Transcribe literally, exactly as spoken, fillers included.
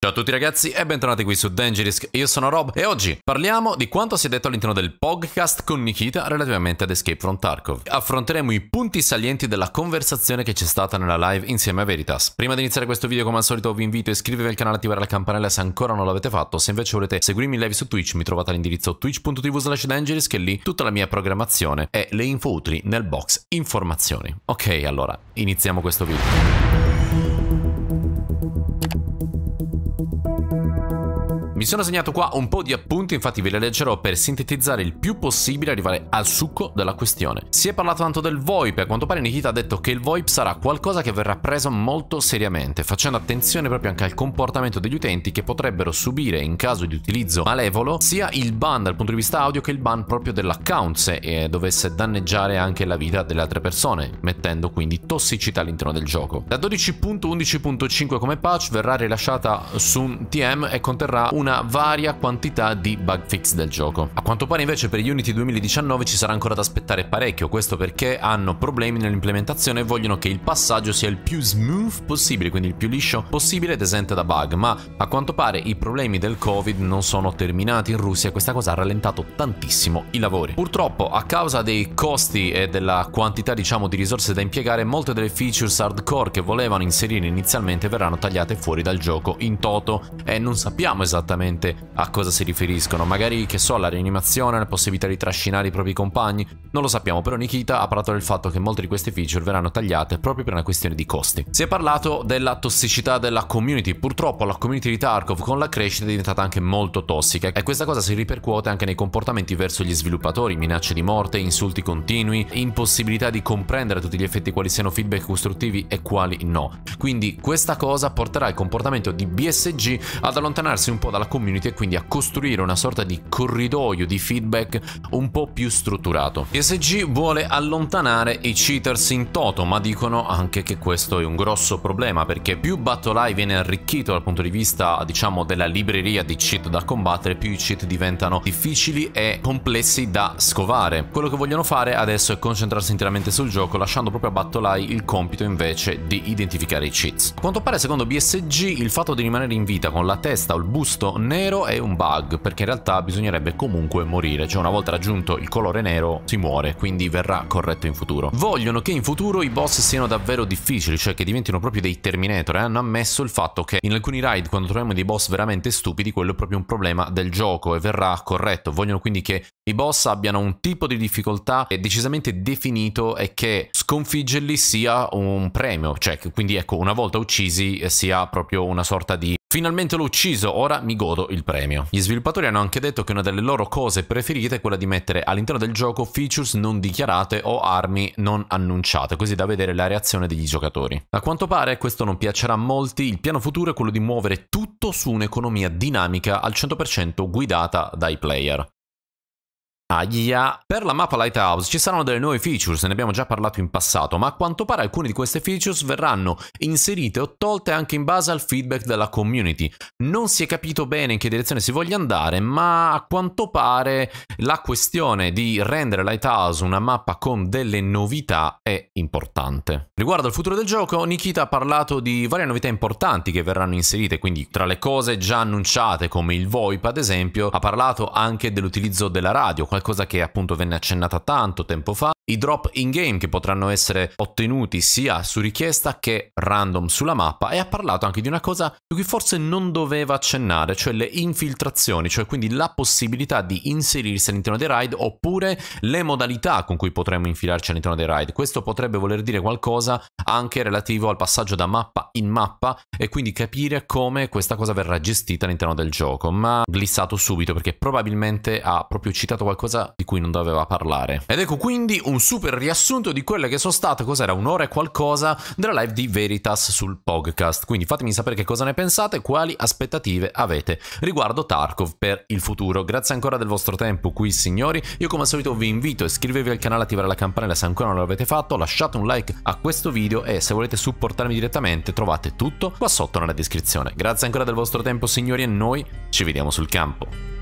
Ciao a tutti ragazzi e bentornati qui su Dangerisk, io sono Rob e oggi parliamo di quanto si è detto all'interno del podcast con Nikita relativamente ad Escape from Tarkov. Affronteremo i punti salienti della conversazione che c'è stata nella live insieme a Veritas. Prima di iniziare questo video come al solito vi invito a iscrivervi al canale e attivare la campanella se ancora non l'avete fatto. Se invece volete seguirmi in live su Twitch mi trovate all'indirizzo twitch punto tv slash Dangerisk e lì tutta la mia programmazione e le info utili nel box informazioni. Ok, allora iniziamo questo video. Mi sono segnato qua un po' di appunti, infatti ve li leggerò per sintetizzare il più possibile e arrivare al succo della questione. Si è parlato tanto del VoIP e a quanto pare Nikita ha detto che il VoIP sarà qualcosa che verrà preso molto seriamente, facendo attenzione proprio anche al comportamento degli utenti che potrebbero subire in caso di utilizzo malevolo sia il ban dal punto di vista audio che il ban proprio dell'account se eh, dovesse danneggiare anche la vita delle altre persone, mettendo quindi tossicità all'interno del gioco. La dodici punto undici punto cinque come patch verrà rilasciata su un T M e conterrà una una varia quantità di bug fix del gioco. A quanto pare invece per Unity duemiladiciannove ci sarà ancora da aspettare parecchio, questo perché hanno problemi nell'implementazione e vogliono che il passaggio sia il più smooth possibile, quindi il più liscio possibile ed esente da bug, ma a quanto pare i problemi del Covid non sono terminati in Russia e questa cosa ha rallentato tantissimo i lavori. Purtroppo a causa dei costi e della quantità diciamo di risorse da impiegare, molte delle features hardcore che volevano inserire inizialmente verranno tagliate fuori dal gioco in toto e non sappiamo esattamente a cosa si riferiscono, magari che so, la rianimazione, la possibilità di trascinare i propri compagni, non lo sappiamo, però Nikita ha parlato del fatto che molte di queste feature verranno tagliate proprio per una questione di costi. Si è parlato della tossicità della community, purtroppo la community di Tarkov con la crescita è diventata anche molto tossica e questa cosa si ripercuote anche nei comportamenti verso gli sviluppatori, minacce di morte, insulti continui, impossibilità di comprendere a tutti gli effetti quali siano feedback costruttivi e quali no. Quindi questa cosa porterà il comportamento di B S G ad allontanarsi un po' dalla community e quindi a costruire una sorta di corridoio di feedback un po' più strutturato. B S G vuole allontanare i cheaters in toto, ma dicono anche che questo è un grosso problema perché più BattlEye viene arricchito dal punto di vista diciamo della libreria di cheat da combattere, più i cheat diventano difficili e complessi da scovare. Quello che vogliono fare adesso è concentrarsi interamente sul gioco, lasciando proprio a BattlEye il compito invece di identificare i cheats. A quanto pare secondo B S G il fatto di rimanere in vita con la testa o il busto nero è un bug, perché in realtà bisognerebbe comunque morire, cioè una volta raggiunto il colore nero si muore, quindi verrà corretto in futuro. Vogliono che in futuro i boss siano davvero difficili, cioè che diventino proprio dei Terminator, e hanno ammesso il fatto che in alcuni raid quando troviamo dei boss veramente stupidi quello è proprio un problema del gioco e verrà corretto. Vogliono quindi che i boss abbiano un tipo di difficoltà decisamente definito e che sconfiggerli sia un premio, cioè che quindi ecco una volta uccisi sia proprio una sorta di finalmente l'ho ucciso, ora mi godo il premio. Gli sviluppatori hanno anche detto che una delle loro cose preferite è quella di mettere all'interno del gioco features non dichiarate o armi non annunciate, così da vedere la reazione degli giocatori. A quanto pare questo non piacerà a molti, il piano futuro è quello di muovere tutto su un'economia dinamica al cento per cento guidata dai player. Aia. Per la mappa Lighthouse ci saranno delle nuove features, ne abbiamo già parlato in passato, ma a quanto pare alcune di queste features verranno inserite o tolte anche in base al feedback della community. Non si è capito bene in che direzione si voglia andare, ma a quanto pare la questione di rendere Lighthouse una mappa con delle novità è importante. Riguardo al futuro del gioco, Nikita ha parlato di varie novità importanti che verranno inserite, quindi tra le cose già annunciate come il VoIP ad esempio, ha parlato anche dell'utilizzo della radio, qualcosa che appunto venne accennata tanto tempo fa, i drop in game che potranno essere ottenuti sia su richiesta che random sulla mappa, e ha parlato anche di una cosa di cui forse non doveva accennare, cioè le infiltrazioni, cioè quindi la possibilità di inserirsi all'interno dei raid oppure le modalità con cui potremmo infilarci all'interno dei raid. Questo potrebbe voler dire qualcosa anche relativo al passaggio da mappa in mappa e quindi capire come questa cosa verrà gestita all'interno del gioco, ma glissato subito perché probabilmente ha proprio citato qualcosa di cui non doveva parlare. Ed ecco quindi un super riassunto di quelle che sono state, cos'era, un'ora e qualcosa della live di Veritas sul podcast. Quindi fatemi sapere che cosa ne pensate, quali aspettative avete riguardo Tarkov per il futuro. Grazie ancora del vostro tempo qui signori, io come al solito vi invito a iscrivervi al canale, attivare la campanella se ancora non l'avete fatto, lasciate un like a questo video e se volete supportarmi direttamente trovate tutto qua sotto nella descrizione. Grazie ancora del vostro tempo signori e noi ci vediamo sul campo.